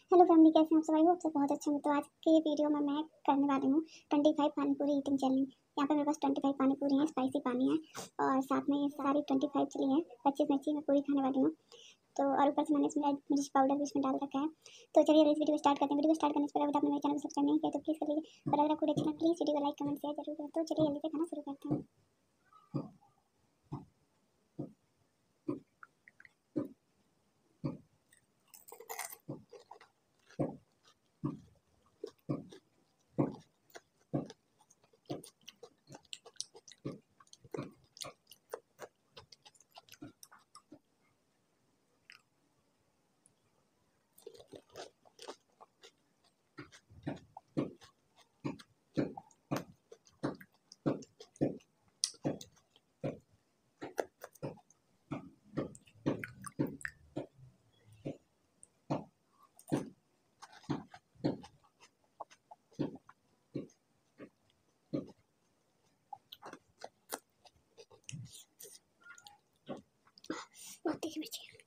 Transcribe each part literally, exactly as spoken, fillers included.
Hello family, कैसे हैं आप सब? आई होप सब बहुत अच्छे हैं। तो आज के वीडियो में मैं करने वाली हूँ ट्वेंटी फाइव पानी पूरी ईटिंग चैलेंज। यहाँ पे मेरे पास ट्वेंटी फाइव पानी पूरी है, स्पाइसी पानी है और साथ में ये सारी ट्वेंटी फाइव चली है। पच्चीस मिर्ची मैं पूरी खाने वाली हूँ। तो और ऊपर से मैंने इसमें मिर्च पाउडर भी इसमें डाल रखा है। तो चलिए इस वीडियो को स्टार्ट करते हैं। वीडियो को स्टार्ट करने से पहले आपने मेरे चैनल को सब्सक्राइब नहीं किया तो प्लीज़ कर लीजिए और अगर आपको अच्छा लगे प्लीज़ वीडियो को लाइक कमेंट शेयर जरूर करें। तो चलिए जल्दी से खाना शुरू करते हैं। बहुत तीखी मिर्ची है।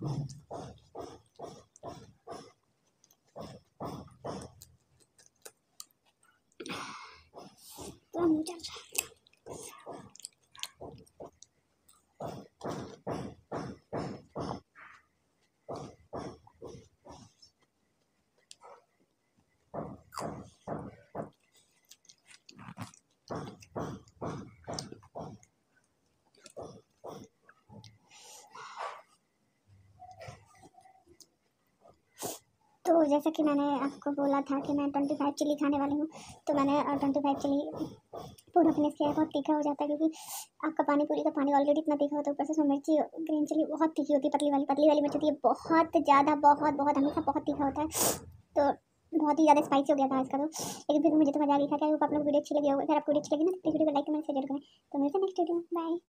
तो मुँह चल रहा है। तो जैसा कि मैंने आपको बोला था कि मैं ट्वेंटी फाइव चिली खाने वाली हूँ, तो मैंने ट्वेंटी फाइव चिली पूरा फिनिश किया है। बहुत तीखा हो जाता है क्योंकि आपका पानी पूरी का पानी ऑलरेडी इतना तीखा होता है, ऊपर से उसमें मिर्ची ग्रीन चिली बहुत तीखी होती है, पतली वाली पतली वाली मिर्च होती है, बहुत ज़्यादा बहुत बहुत हमेशा बहुत तीखा होता है। तो बहुत ही ज़्यादा स्पाइसी हो गया था इसका। तो लेकिन फिर मुझे तो मजा आ गई था। क्या आप लोग वीडियो अच्छी लगी होगी? अगर आपको वीडियो अच्छी लगी ना तो वीडियो को लाइक कमेंट शेयर करें। तो मिलते हैं नेक्स्ट वीडियो में। बाय।